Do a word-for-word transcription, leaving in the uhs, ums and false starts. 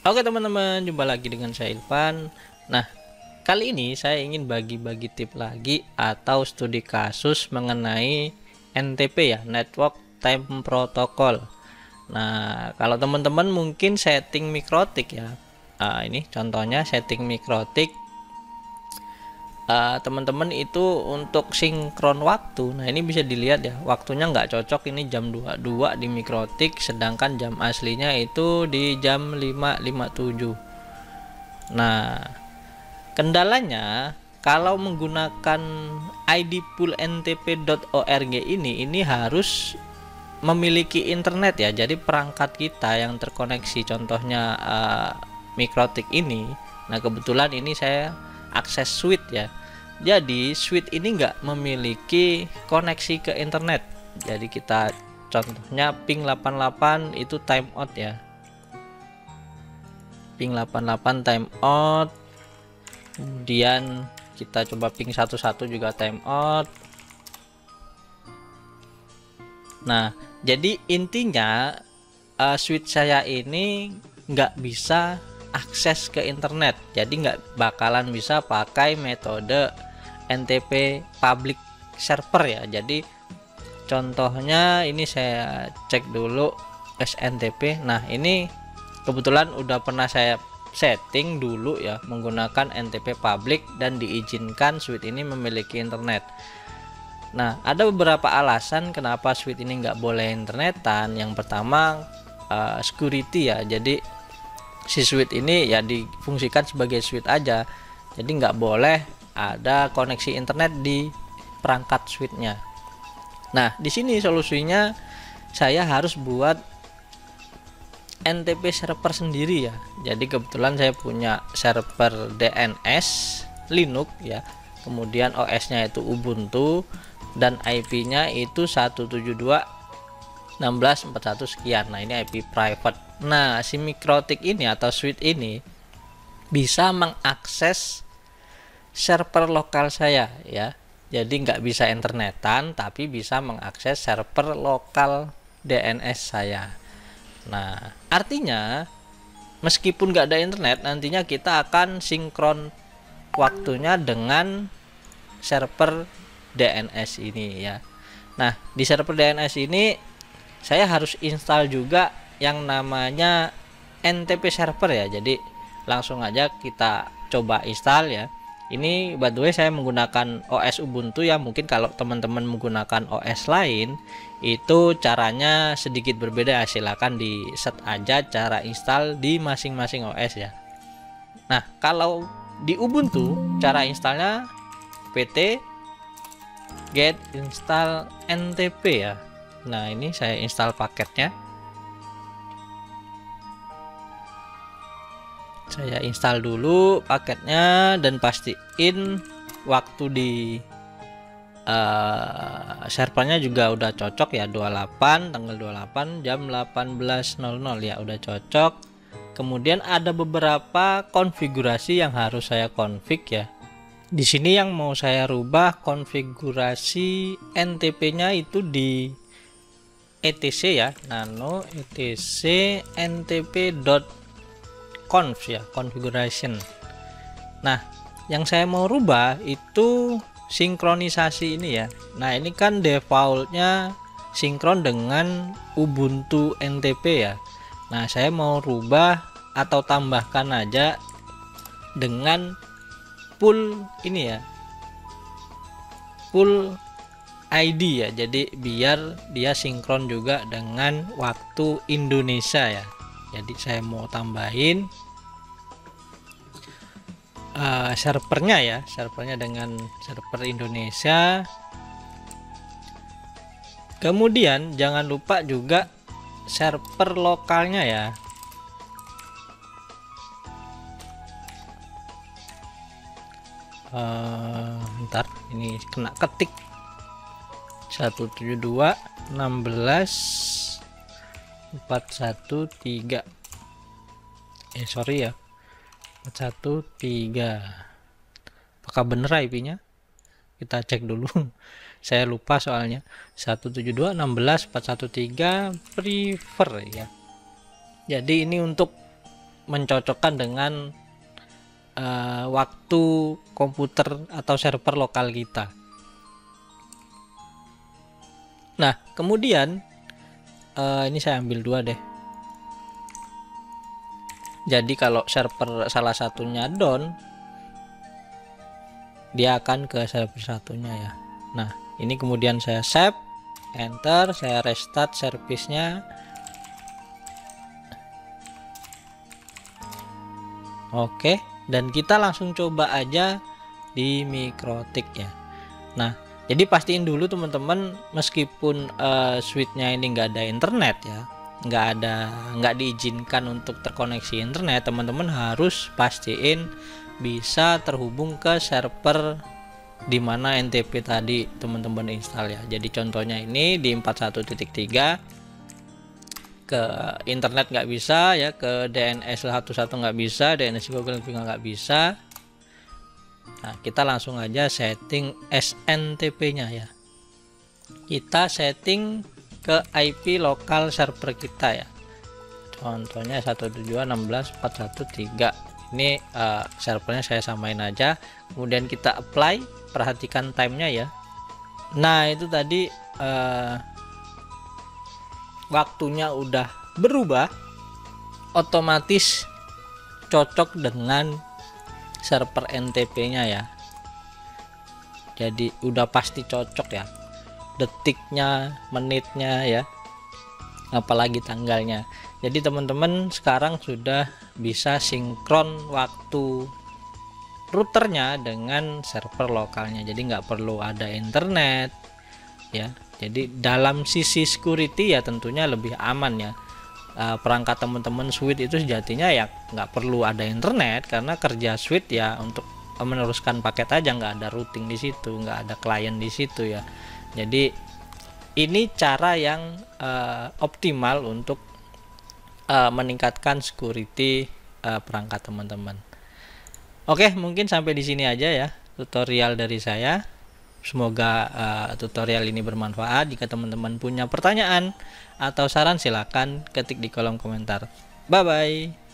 Oke teman-teman, jumpa lagi dengan saya Ilvan. Nah, kali ini saya ingin bagi-bagi tip lagi atau studi kasus mengenai N T P ya, Network Time Protocol. Nah, kalau teman-teman mungkin setting mikrotik ya. Nah, ini contohnya setting mikrotik. Uh, teman-teman itu untuk sinkron waktu. Nah, ini bisa dilihat ya, waktunya nggak cocok, ini jam dua puluh dua di mikrotik, sedangkan jam aslinya itu di jam lima lima puluh tujuh. Nah, kendalanya kalau menggunakan I D pool N T P dot org ini ini harus memiliki internet ya. Jadi perangkat kita yang terkoneksi, contohnya uh, mikrotik ini. Nah, kebetulan ini saya akses switch ya. Jadi switch ini enggak memiliki koneksi ke internet. Jadi kita contohnya ping delapan puluh delapan itu time out ya. Ping delapan puluh delapan time out. Kemudian kita coba ping satu satu juga time out. Nah, jadi intinya uh, switch saya ini nggak bisa akses ke internet, jadi nggak bakalan bisa pakai metode N T P public server ya. Jadi contohnya ini saya cek dulu S N T P. Nah, ini kebetulan udah pernah saya setting dulu ya menggunakan N T P public dan diizinkan switch ini memiliki internet. Nah, ada beberapa alasan kenapa switch ini nggak boleh internetan. Yang pertama uh, security ya. Jadi si switch ini ya difungsikan sebagai switch aja, jadi nggak boleh ada koneksi internet di perangkat switchnya. Nah, di sini solusinya saya harus buat N T P server sendiri ya. Jadi kebetulan saya punya server D N S Linux ya, kemudian O S-nya itu Ubuntu dan I P-nya itu satu tujuh dua dot enam belas titik empat puluh satu sekian. Nah, ini I P private. Nah, si mikrotik ini atau switch ini bisa mengakses server lokal saya ya. Jadi nggak bisa internetan, tapi bisa mengakses server lokal D N S saya. Nah, artinya meskipun nggak ada internet, nantinya kita akan sinkron waktunya dengan server D N S ini ya. Nah, di server D N S ini saya harus install juga yang namanya N T P server ya. Jadi langsung aja kita coba install ya. Ini by the way saya menggunakan O S Ubuntu ya. Mungkin kalau teman-teman menggunakan O S lain itu caranya sedikit berbeda. Silakan di set aja cara install di masing-masing O S ya. Nah, kalau di Ubuntu cara installnya pt get install N T P ya. Nah, ini saya install paketnya. Saya install dulu paketnya dan pastiin waktu di uh, servernya juga udah cocok ya, dua puluh delapan tanggal dua puluh delapan jam delapan belas nol nol ya, udah cocok. Kemudian ada beberapa konfigurasi yang harus saya config ya. Di sini yang mau saya rubah konfigurasi N T P-nya itu di etc ya, nano etc ntp.conf ya, configuration. Nah, yang saya mau rubah itu sinkronisasi ini ya. Nah, ini kan defaultnya sinkron dengan Ubuntu N T P ya. Nah, saya mau rubah atau tambahkan aja dengan pool ini ya, pool I D ya. Jadi biar dia sinkron juga dengan waktu Indonesia ya. Jadi saya mau tambahin uh, servernya ya, servernya dengan server Indonesia. Kemudian jangan lupa juga server lokalnya ya. Uh, ntar ini kena ketik satu tujuh dua dot enam belas titik empat satu tiga, eh sorry ya, empat satu tiga. Apakah bener I P-nya? Kita cek dulu. Saya lupa soalnya. satu tujuh dua dot enam belas titik empat satu tiga prefer ya. Jadi ini untuk mencocokkan dengan uh, waktu komputer atau server lokal kita. Nah, kemudian uh, ini saya ambil dua deh. Jadi kalau server salah satunya down, dia akan ke server satunya ya. Nah, ini kemudian saya save, enter, saya restart servisnya. Oke, dan kita langsung coba aja di Mikrotik ya. Nah, jadi pastiin dulu teman-teman, meskipun uh, switchnya ini enggak ada internet ya, nggak ada nggak diizinkan untuk terkoneksi internet, teman-teman harus pastiin bisa terhubung ke server di mana N T P tadi teman-teman install ya. Jadi contohnya ini di empat puluh satu titik tiga ke internet nggak bisa ya, ke D N S satu titik satu nggak bisa, D N S Google juga nggak bisa. Nah, kita langsung aja setting S N T P-nya ya. Kita setting ke I P lokal server kita ya. Contohnya satu tujuh dua enam belas empat satu tiga. Ini uh, servernya saya samain aja. Kemudian kita apply, perhatikan timenya ya. Nah, itu tadi uh, waktunya udah berubah, otomatis cocok dengan server N T P-nya ya. Jadi udah pasti cocok ya, detiknya, menitnya ya, apalagi tanggalnya. Jadi teman-teman sekarang sudah bisa sinkron waktu routernya dengan server lokalnya, jadi nggak perlu ada internet ya. Jadi dalam sisi security ya tentunya lebih aman ya. Perangkat teman-teman switch itu sejatinya ya nggak perlu ada internet, karena kerja switch ya untuk meneruskan paket aja, nggak ada routing di situ, nggak ada klien di situ ya. Jadi ini cara yang uh, optimal untuk uh, meningkatkan security uh, perangkat teman-teman. Oke, mungkin sampai di sini aja ya tutorial dari saya. Semoga uh, tutorial ini bermanfaat. Jika teman-teman punya pertanyaan atau saran, silakan ketik di kolom komentar. Bye bye.